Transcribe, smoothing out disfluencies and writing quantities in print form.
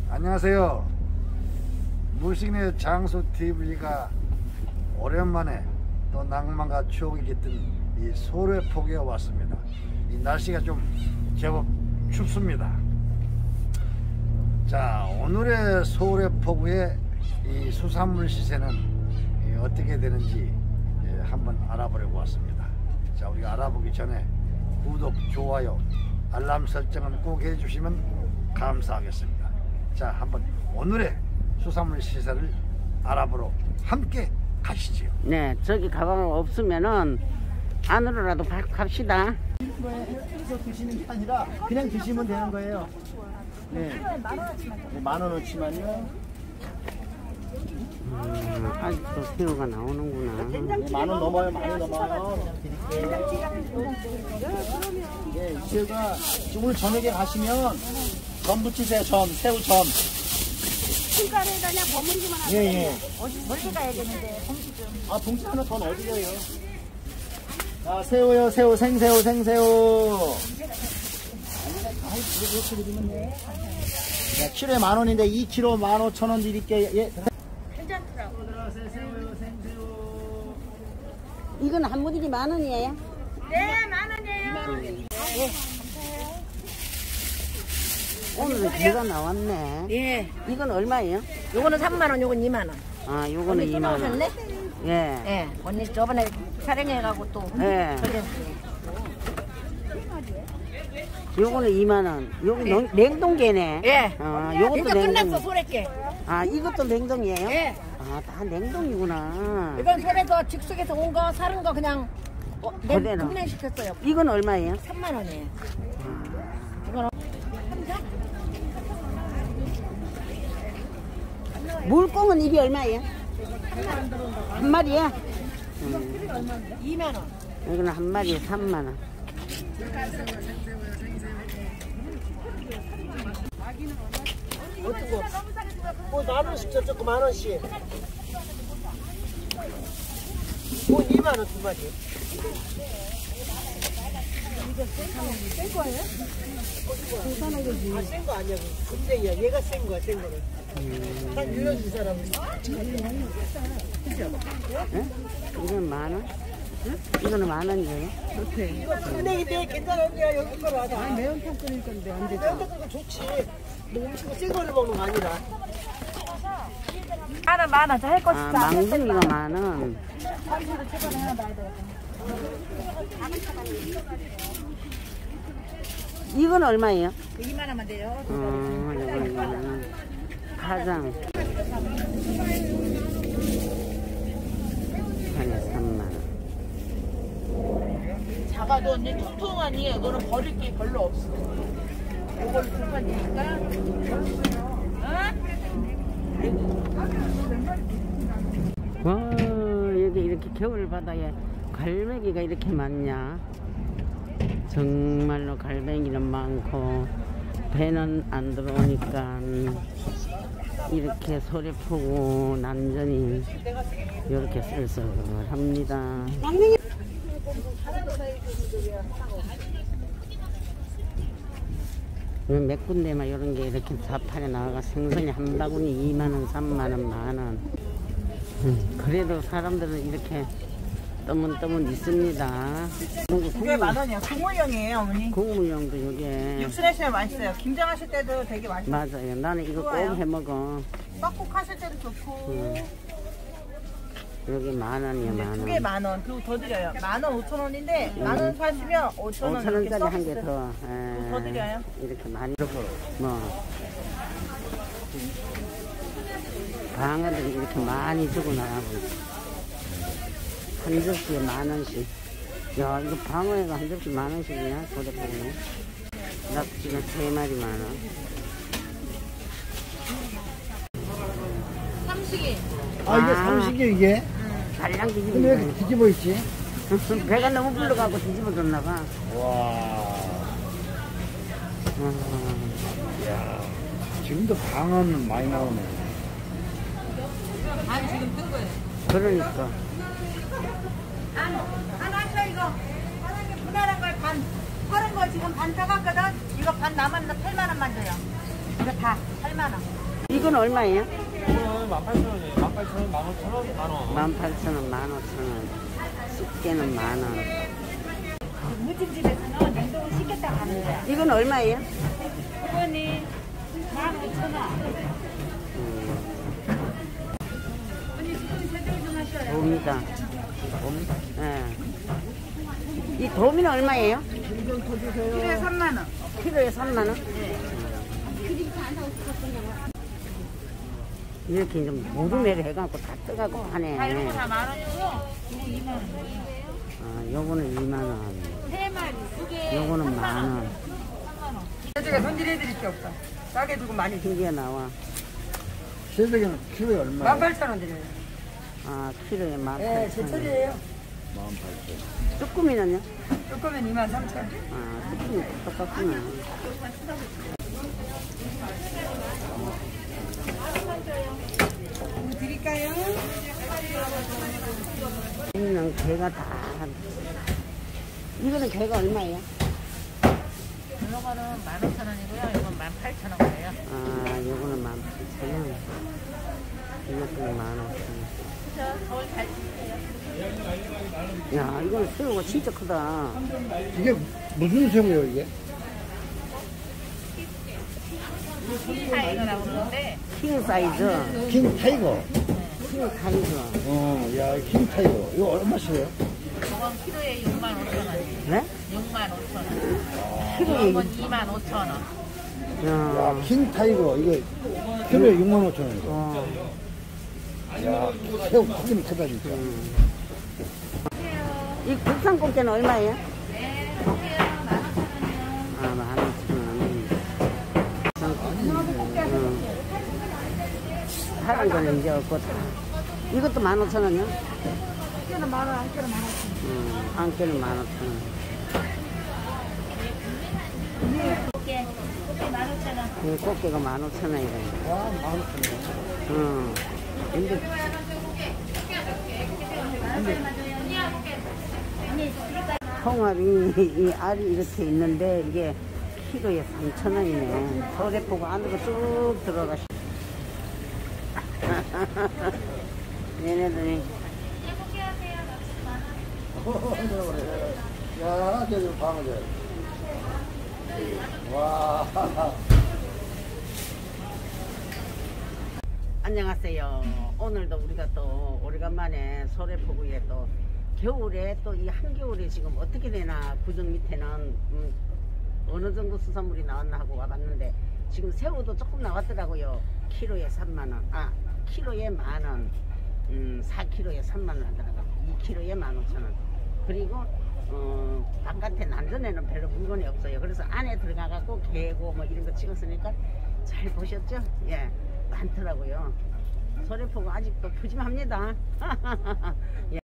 안녕하세요. 무식인의 장수TV가 오랜만에 또 낭만과 추억이 깃든 이 소래포구에 왔습니다. 이 날씨가 좀 제법 춥습니다. 자, 오늘의 소래포구의 이 수산물 시세는 어떻게 되는지 한번 알아보려고 왔습니다. 자, 우리가 알아보기 전에 구독, 좋아요, 알람 설정은 꼭 해주시면 감사하겠습니다. 자, 한번 오늘의 수산물 시세를 알아보러 함께 가시지요. 네, 저기 가방 없으면은 안으로라도 갑시다. 해서 드시는 게 아니라 그냥 드시면 되는 거예요. 네. 만 원어치만요. 아직도 새우가 나오는구나. 네, 만 원 넘어요. 많이 넘어요. 네, 이 새우가 오늘 저녁에 가시면 전 부치세요. 새우 전. 숟가락에 그냥 버무리기만 하면 예. 멀리 가야 되는데 봉지 좀. 아, 봉지 하나 더 넣어드려요. 자, 새우요. 생새우. 네, 키로에 만 원인데 2kg 15,000원 드릴게요. 예. 괜찮더라고. 새우요. 생새우. 이건 한 무더기 10,000원이에요? 네, 10,000원이에요. 오늘은 개가 나왔네. 예. 이건 얼마예요? 요거는 3만원, 요건 2만원. 아, 요거는 언니 또 2만 원. 나오셨네? 예. 예. 언니 저번에 촬영해가고 또. 예. 그랬어요. 요거는 2만 원. 여기 냉동개네. 예. 요것도 이제 끝났어, 냉동. 소래께. 아, 이것도 냉동이에요? 예. 아, 다 냉동이구나. 이건 소래서 즉석에서 온 거, 사는 거 그냥 그대로. 급냉시켰어요. 이건 얼마예요? 3만원이에요. 이거는 물꽁은 입이 얼마예요? 한 마리야? 2만원. 이거는 한 마리에 3만 원. 어떤 거? 뭐 만 원씩 저쪽 만 원씩. 뭐 2만 원 두 마리. 이거 센 거예요? 아, 센 거 아니야. 금생이야. 얘가 센 거야, 센 거는. 한 유령 이 사람은. 응? 이건 10,000원? 응? 이거는 10,000원이에요? 이거 금생인데 괜찮은데요. 여기 거로 하자. 아니, 매운탕 끓일 건데 안 되죠. 매운탕 끓이면 좋지. 뭐 음식은 센 거를 먹는 거 아니라. 많아. 할 거 아, 망둥이가 10,000원. 이건 얼마예요? 2만원만 돼요. 이거는 가장 판에 3만 원. 작아도 언니 통통하니 이거는 버릴 게 별로 없어. 이걸 불판이니까. 와, 여기 이렇게 겨울 바다에 갈매기가 이렇게 많냐? 정말로 갈매기는 많고 배는 안 들어오니까 이렇게 소래포구 난전이 이렇게 쓸쓸합니다. 몇 군데만 이런 게 이렇게 자판에 나와가 생선이 한 바구니 2만 원, 3만 원, 만 원. 그래도 사람들은 이렇게 떠문떠문 있습니다. 그게 10,000원이야. 국물용이에요, 어머니. 국물용도 이게 육수 내시면 맛있어요. 김장하실 때도 되게 맛있어요. 맞아요. 나는 이거 꼭 좋아요. 해먹어. 떡국 하실 때도 좋고. 여기 10,000원이야, 10,000원. 두 개 10,000원. 그리고 더 드려요. 15,000원인데 10,000원 사시면 5,000원 5,000원짜리 한 개 더. 더 드려요. 이렇게 많이. 뭐 방어들이 이렇게 많이 주고 나가고 있어. 한 접시에 10,000원씩. 야, 이거 방어회가 한 접시 10,000원씩이냐? 소래포구네. 낙지가 3마리 10,000원. 삼식이. 아, 이게 삼식이 이게? 달랑 뒤집어. 근데 왜 이렇게 뒤집어 있지? 배가 너무 불러가고 뒤집어졌나봐. 와. 이야, 지금도 방어는 많이 나오네. 아니 지금 뜬 거예요. 그러니까. 반 하셔 이거. 사장님 분할한 걸 반. 파른 거 지금 반 사갔거든. 이거 반 남았나 8만 원만 줘요. 이거 다 8만 원. 이건 얼마예요? 이거는 18,000원이에요. 18,000원, 15,000원, 10,000원. 18,000원, 15,000원. 쑥개는 만원. 무침집에서는 냉동을 시켰다 가는 거야. 이건 얼마예요? 이거는 15,000원. 도미가. 예. 이 도미는 얼마예요? 키로에 3만 원. 키로에 3만원? 이렇게 좀 무릎매를 해갖고 다 떠갖고 하네. 다 이런 거 다 만 원이고요. 이거 2만 원. 어, 요거는 2만원. 3마리, 2개. 요거는 만원. 제가 손질해드릴 게 없어. 싸게 주고 많이 줘. 흰게 나와. 새벽에는 키로에 얼마예요? 18,000원 드려요. 아, 키로에 네, 18,000원. 제철이에요. 18,000원. 쭈꾸미는요? 조금은 23,000원. 아, 쭈꾸미 똑같구나. 뭐 드릴까요? 있는 게가 다. 이거는 게가 얼마예요? 이런 거는 15,000원이고요. 이건 18,000원이에요. 아, 요거는 18,000원. 이것도 15,000원. 서울 잘 주세요. 야, 이거는 새우가 진짜 크다. 이게 무슨 새우예요, 이게? 타이거라고 그러는데 킹 사이즈. 킹 타이거. 킹 사이즈. 야, 킹 타이거. 이거 얼마씩이에요? 이건 키로에 65,000원. 네? 65,000원. 키로에. 이건 25,000원. 야, 야, 킹 타이거. 이거 키로에 65,000원이죠. 어. 야, 새우 크긴 크다, 진짜. 이 국산 꽃게는 얼마예요? 네, 할게요. 15,000원이요. 아, 15,000원. 파란 거는 이제 없고 다. 이것도 15,000원이요? 한 개는 만 원, 한 개는 15,000원. 한 개는 15,000원. 꽃게 15,000원. 이 꽃게가 15,000원이래. 와, 15,000원. 근데 홍합이 이 알이 이렇게 있는데 이게 키로에 3,000원이네. 서래포구 안으로 쭉 들어가시. 얘네들이 야, 저기 방어제. 와. 안녕하세요. 오늘도 우리가 또 오래간만에 소래포구에 또 겨울에 또 이 한겨울에 지금 어떻게 되나 구정 밑에는 어느 정도 수산물이 나왔나 하고 와봤는데 지금 새우도 조금 나왔더라고요. 키로에 3만원. 아, 키로에 만원. 4kg에 3만원 하더라고요. 2kg에 15,000원. 그리고 바깥에 난전에는 별로 물건이 없어요. 그래서 안에 들어가갖고 개고 뭐 이런 거 찍었으니까 잘 보셨죠? 예, 많더라고요. 소래포구 아직도 푸짐합니다. 예.